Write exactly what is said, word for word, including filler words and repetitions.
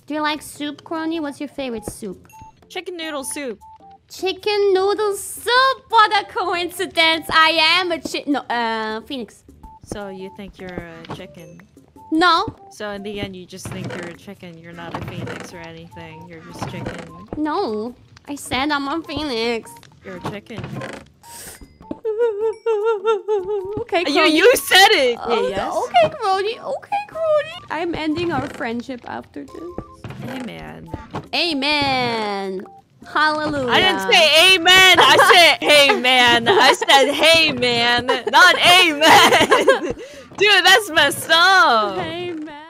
Do you like soup, Kronii? What's your favorite soup? Chicken noodle soup. Chicken noodle soup. What a coincidence! I am a chi- no, uh, Phoenix. So you think you're a chicken? No. So in the end, you just think you're a chicken. You're not a phoenix or anything. You're just chicken. No. I said I'm a Phoenix. You're a chicken. Okay, Kronii. You you said it. Oh, Yeah, yes. Okay, Kronii. Okay, Kronii. I'm ending our friendship after this. Amen. Amen. Hallelujah. I didn't say amen. I said hey man. I said hey man, not amen. Dude, that's messed up. Amen.